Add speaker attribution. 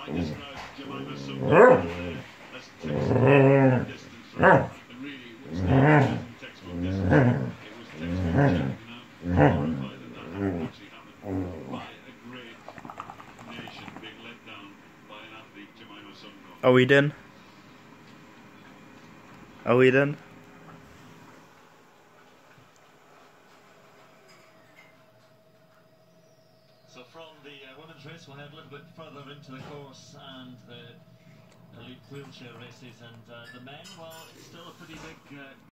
Speaker 1: Are we done? Are we done?
Speaker 2: So from the women's race, we'll head a little bit further into the course and the elite wheelchair races, and the men, well, it's still a pretty big